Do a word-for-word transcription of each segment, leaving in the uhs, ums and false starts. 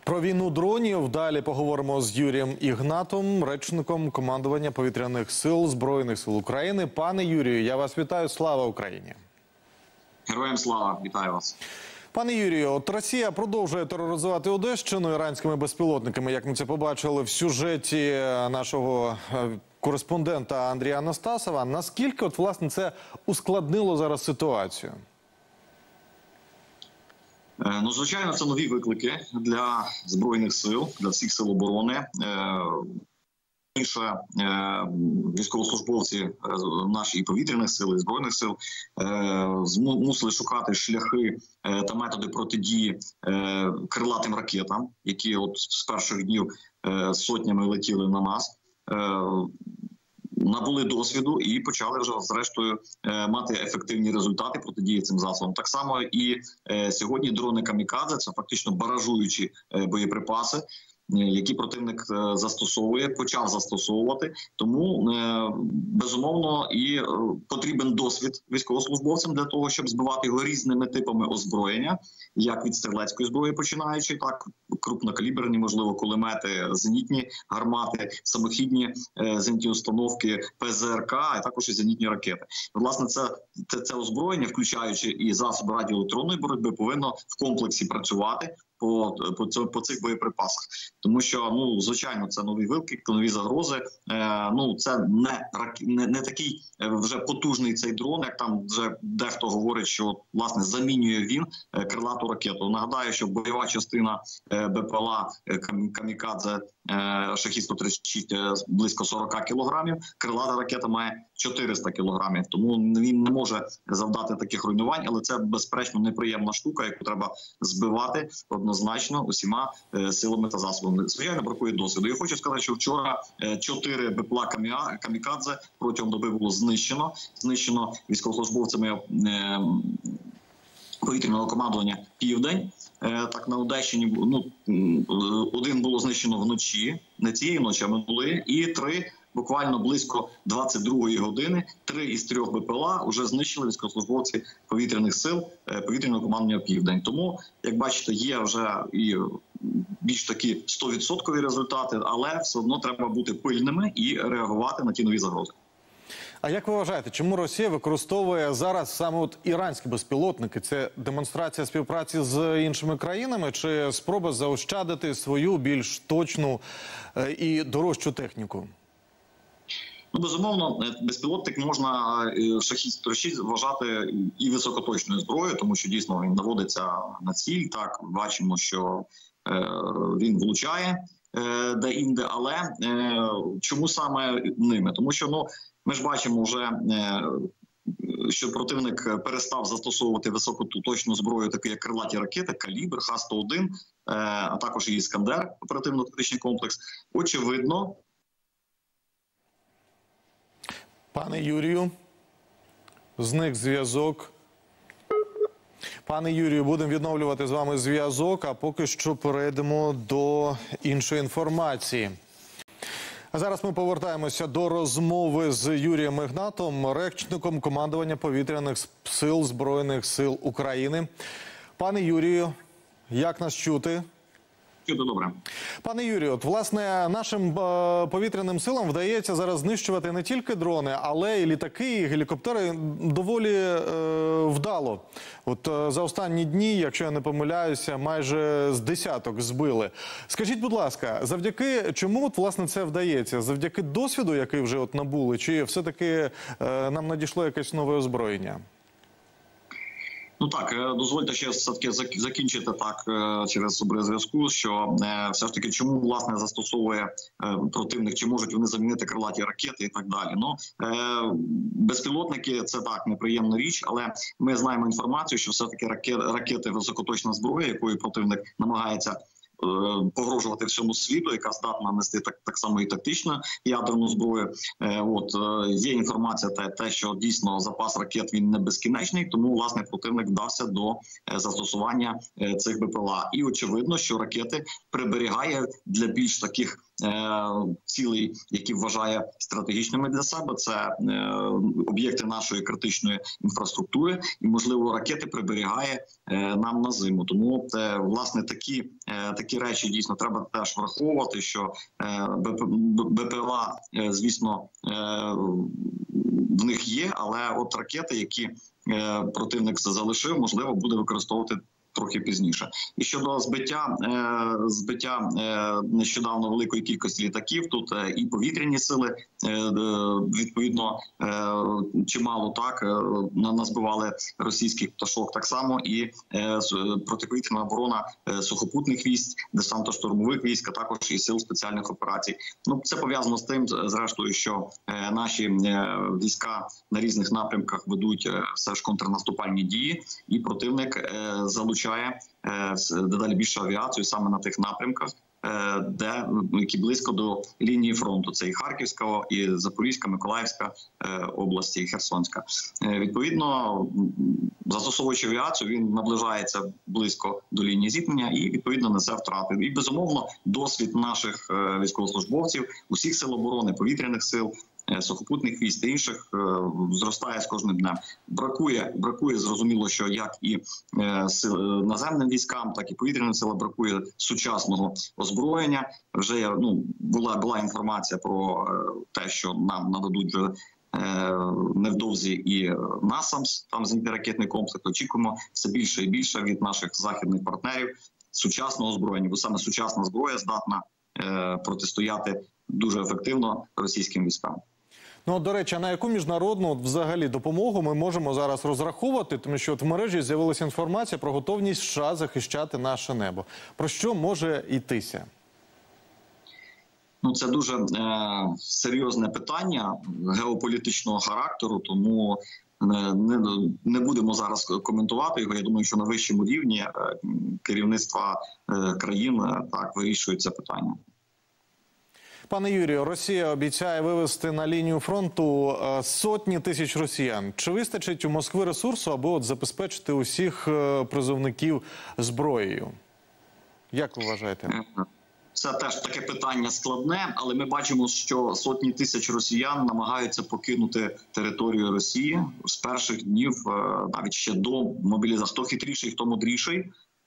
Про війну дронів далі поговоримо з Юрієм Ігнатом, речником командування повітряних сил Збройних сил України. Пане Юрію, я вас вітаю. Слава Україні! Героям слава! Вітаю вас! Пане Юрію, от Росія продовжує тероризувати Одещину іранськими безпілотниками, як ми це побачили в сюжеті нашого кореспондента Андрія Анастасова. Наскільки, от, власне, це ускладнило зараз ситуацію? Ну, звичайно, це нові виклики для Збройних сил, для всіх сил оборони. Раніше військовослужбовці наші і повітряних сил, і Збройних сил мусили шукати шляхи та методи протидії крилатим ракетам, які от з перших днів сотнями летіли на нас. Набули досвіду і почали вже, зрештою, мати ефективні результати протидії цим засобам. Так само і сьогодні дрони камікадзе – це фактично баражуючі боєприпаси, які противник застосовує, почав застосовувати. Тому, безумовно, і потрібен досвід військовослужбовцям для того, щоб збивати його різними типами озброєння, як від стрілецької зброї починаючи, так, крупнокаліберні, можливо, кулемети, зенітні гармати, самохідні зенітні установки, ПЗРК, а також і зенітні ракети. Власне, це, це, це озброєння, включаючи і засоби радіоелектронної боротьби, повинно в комплексі працювати по, по, по цих боєприпасах. Тому що, ну, звичайно, це нові виклики, нові загрози. Е, ну, це не, не, не такий вже потужний цей дрон, як там вже дехто говорить, що, власне, замінює він крилату ракету. Нагадаю, що бойова частина БПЛА камікадзе Шахід сто тридцять шість близько сорок кілограмів, крилата ракета має чотириста кілограмів. Тому він не може завдати таких руйнувань, але це, безперечно, неприємна штука, яку треба збивати однозначно усіма силами та засобами. Звичайно, бракує досвіду. Я хочу сказати, що вчора чотири БПЛА камікадзе протягом доби було знищено. Знищено військовослужбовцями повітряного командування «Південь». Так, на Одещині, ну, один було знищено вночі, не цієї ночі, а минулої, і три буквально близько двадцять другої години, три із трьох БПЛА вже знищили військовослужбовці повітряних сил повітряного командування «Південь». Тому, як бачите, є вже і більш такі сто відсотків результати, але все одно треба бути пильними і реагувати на ті нові загрози. А як ви вважаєте, чому Росія використовує зараз саме от іранські безпілотники? Це демонстрація співпраці з іншими країнами чи спроба заощадити свою більш точну і дорожчу техніку? Ну, безумовно, безпілотник можна Шахід сто тридцять шість вважати і високоточною зброєю, тому що дійсно він наводиться на ціль. Так, бачимо, що е, він влучає е, де-інде, але е, чому саме ними? Тому що, ну, ми ж бачимо вже, е, що противник перестав застосовувати високоточну зброю, таку як крилаті ракети, «Калібр», Х сто один, е, а також і «Іскандер», оперативно-тактичний комплекс. Очевидно. Пане Юрію, зник зв'язок. Пане Юрію, будемо відновлювати з вами зв'язок, а поки що перейдемо до іншої інформації. А зараз ми повертаємося до розмови з Юрієм Ігнатом, речником командування повітряних сил Збройних сил України. Пане Юрію, як нас чути? Чути добре. Пане Юрію, от, власне, нашим е, повітряним силам вдається зараз знищувати не тільки дрони, але і літаки, і гелікоптери доволі е, вдало. От е, за останні дні, якщо я не помиляюся, майже з десяток збили. Скажіть, будь ласка, завдяки чому от, власне, це вдається? Завдяки досвіду, який вже от набули, чи все-таки е, нам надійшло якесь нове озброєння? Ну так, дозвольте ще все-таки закінчити так через зв'язку, що все ж таки чому, власне, застосовує противник, чи можуть вони замінити крилаті ракети і так далі. Ну, безпілотники – це так, неприємна річ, але ми знаємо інформацію, що все-таки ракети, ракети високоточна зброя, якою противник намагається погрожувати всьому світу, яка здатна нести так, так само і тактичну ядерну зброю. От, є інформація, те, те, що дійсно запас ракет він не безкінечний, тому, власне, противник вдався до застосування цих БПЛА. І очевидно, що ракети приберігає для більш таких цілей, які вважає стратегічними для себе. Це об'єкти нашої критичної інфраструктури і, можливо, ракети приберігає нам на зиму. Тому, власне, такі, такі такі речі дійсно треба теж враховувати, що БПЛА, звісно, в них є, але от ракети, які противник залишив, можливо, буде використовувати трохи пізніше. І щодо збиття, е, збиття е, нещодавно великої кількості літаків, тут е, і повітряні сили, е, відповідно, е, чимало так, е, назбивали російських пташок, так само і е, протиповітряна оборона е, сухопутних військ, десантно-штурмових військ, а також і сил спеціальних операцій. Ну, це пов'язано з тим, зрештою, що е, наші е, війська на різних напрямках ведуть е, все ж контрнаступальні дії, і противник е, залучає дедалі більше авіацію саме на тих напрямках, де які близько до лінії фронту. Це і Харківська, і Запорізька, Миколаївська області, і Херсонська. Відповідно, застосовуючи авіацію, він наближається близько до лінії зіткнення і, відповідно, несе втрати. І, безумовно, досвід наших військовослужбовців, усіх сил оборони, повітряних сил, сухопутних військ та інших зростає з кожним днем. Бракує, бракує, зрозуміло, що як і наземним військам, так і повітряним силам бракує сучасного озброєння. Вже ну, була, була інформація про те, що нам нададуть вже невдовзі і насамс, там зенітно-ракетний комплекс. Очікуємо все більше і більше від наших західних партнерів сучасного озброєння, бо саме сучасна зброя здатна протистояти дуже ефективно російським військам. Ну, до речі, а на яку міжнародну взагалі допомогу ми можемо зараз розраховувати? Тому що от в мережі з'явилася інформація про готовність США захищати наше небо. Про що може йтися? Ну, це дуже е, серйозне питання геополітичного характеру, тому не, не, не будемо зараз коментувати його. Я думаю, що на вищому рівні е, керівництва е, країн е, так вирішують це питання. Пане Юрію, Росія обіцяє вивести на лінію фронту сотні тисяч росіян. Чи вистачить у Москви ресурсу, аби от забезпечити усіх призовників зброєю? Як ви вважаєте? Це теж таке питання складне, але ми бачимо, що сотні тисяч росіян намагаються покинути територію Росії з перших днів, навіть ще до мобілізації. Хто хитріший, хто мудріший.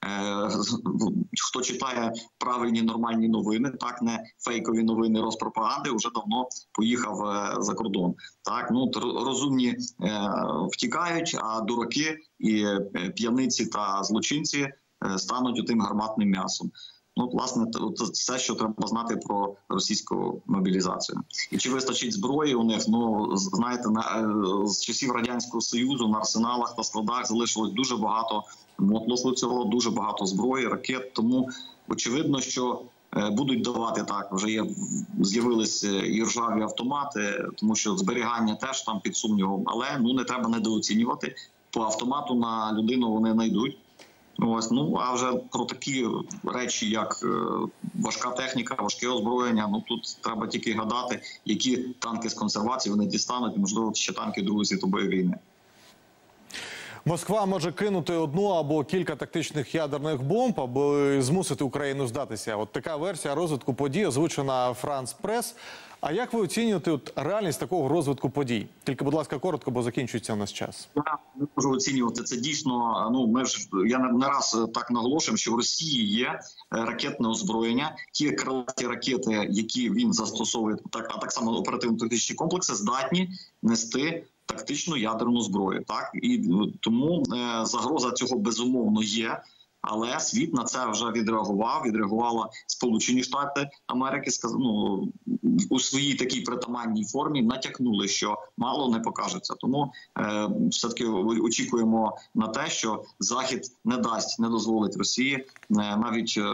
Хто читає правильні нормальні новини, так, не фейкові новини розпропаганди, вже давно поїхав за кордон. Так, ну розумні е, втікають, а дураки і п'яниці та злочинці стануть тим гарматним м'ясом. Ну, власне, це все, що треба знати про російську мобілізацію. І чи вистачить зброї у них? Ну, знаєте, на, з часів Радянського Союзу на арсеналах та складах залишилось дуже багато мотлоху цього, дуже багато зброї, ракет. Тому очевидно, що будуть давати так. Вже є, з'явилися і ржаві автомати, тому що зберігання теж там під сумнівом. Але ну, не треба недооцінювати. По автомату на людину вони знайдуть. Ось, ну, а вже про такі речі, як е, важка техніка, важке озброєння, ну тут треба тільки гадати, які танки з консервації вони дістануть, можливо, ще танки Другої світової війни. Москва може кинути одну або кілька тактичних ядерних бомб, аби змусити Україну здатися. От така версія розвитку подій озвучена France Press. А як ви оцінюєте от реальність такого розвитку подій? Тільки, будь ласка, коротко, бо закінчується у нас час. Я не можу оцінювати це дійсно. Ну, ми ж я не раз так наголошую, що в Росії є ракетне озброєння. Ті крилаті ракети, які він застосовує, так а так само оперативно-тактичні комплекси, здатні нести тактичну ядерну зброю. Так і тому е, загроза цього безумовно є. Але світ на це вже відреагував. Відреагували Сполучені Штати Америки. Ну, у своїй такій притаманній формі натякнули, що мало не покажеться. Тому е, все-таки очікуємо на те, що Захід не дасть, не дозволить Росії е, навіть е,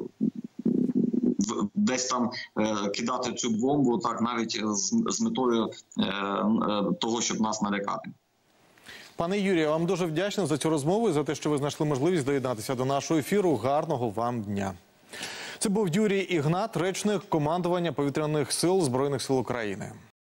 десь там е, кидати цю бомбу, так навіть з, з метою е, е, того, щоб нас налякати. Пане Юрію, вам дуже вдячний за цю розмову і за те, що ви знайшли можливість доєднатися до нашого ефіру. Гарного вам дня. Це був Юрій Ігнат, речник командування Повітряних сил Збройних сил України.